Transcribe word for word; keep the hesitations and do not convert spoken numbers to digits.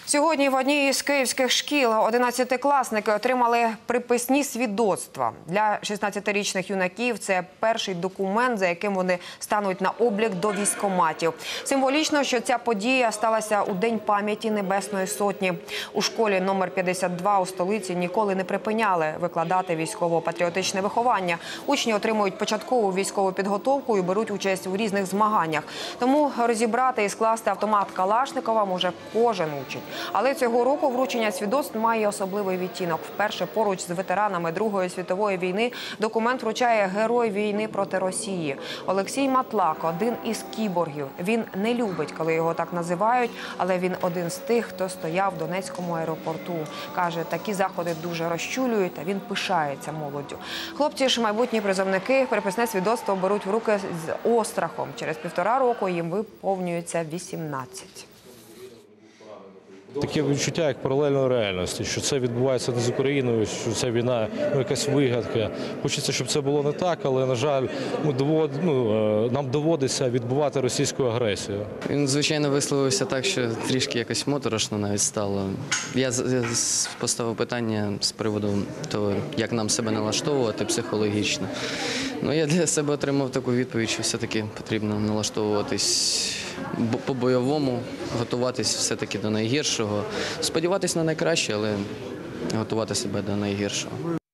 Сьогодні в одній із київських шкіл одинадцятикласники отримали приписні свідоцтва. Для шістнадцятирічних юнаків це перший документ, за яким вони стануть на облік до військкоматів. Символічно, що ця подія сталася у День пам'яті Небесної Сотні. У школі номер п'ятдесят два у столиці ніколи не припиняли викладати військово-патріотичне виховання. Учні отримують початкову військову підготовку і беруть участь у різних змаганнях. Тому розібрати і скласти автомат Калашникова може кожен учень. Але цього року вручення свідоцтв має особливий відтінок. Вперше поруч з ветеранами Другої світової війни документ вручає герой війни проти Росії. Олексій Матлак – один із кіборгів. Він не любить, коли його так називають, але він один з тих, хто стояв в Донецькому аеропорту. Каже, такі заходи дуже розчулюють, та він пишається молоддю. Хлопці ж, майбутні призовники, приписне свідоцтво беруть в руки з острахом. Через півтора року їм виповнюється вісімнадцять. Таке відчуття, як паралельної реальності, що це відбувається не з Україною, що це війна, ну, якась вигадка. Хочеться, щоб це було не так, але, на жаль, ну, довод, ну, нам доводиться відбувати російську агресію. Він, звичайно, висловився так, що трішки якось моторошно навіть стало. Я поставив питання з приводу того, як нам себе налаштовувати психологічно. Ну, я для себе отримав таку відповідь, що все-таки потрібно налаштовуватись по-бойовому, готуватись все-таки до найгіршого. Сподіватись на найкраще, але готувати себе до найгіршого.